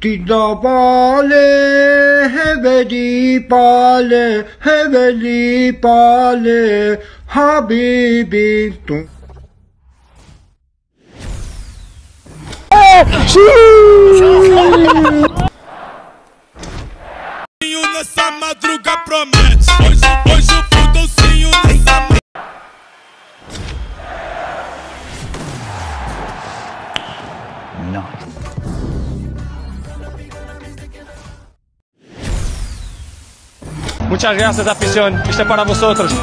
Tidak boleh heveli pale, Habibi tu. Nessa madruga promete. Hoje o pudolcinho nessa. Nice. Muchas gracias, afición. Esto es para vosotros.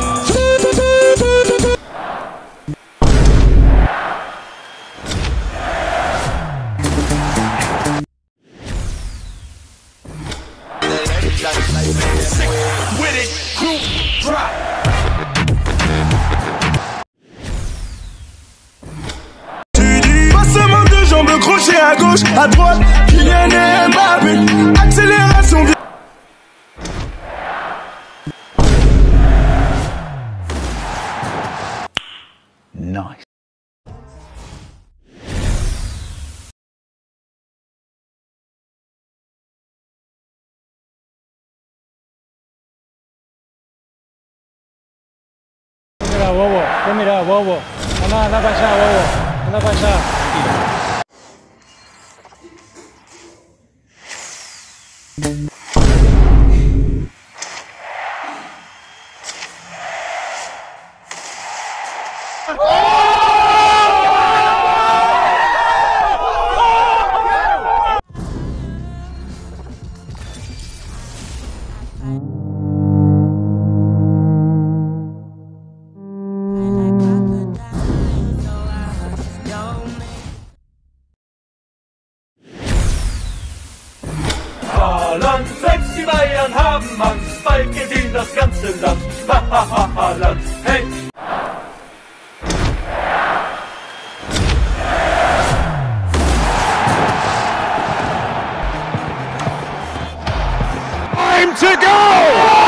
Passement de jambes, crochet à gauche, à droite, Kylian et Mbappé, accélération. Nice. Mira, bobo. Mira, bobo. Anda para allá, bobo. Anda para allá. Selbst die Bayern haben Angst, bald gewinnt das ganze Land. Land, hey! Time to go!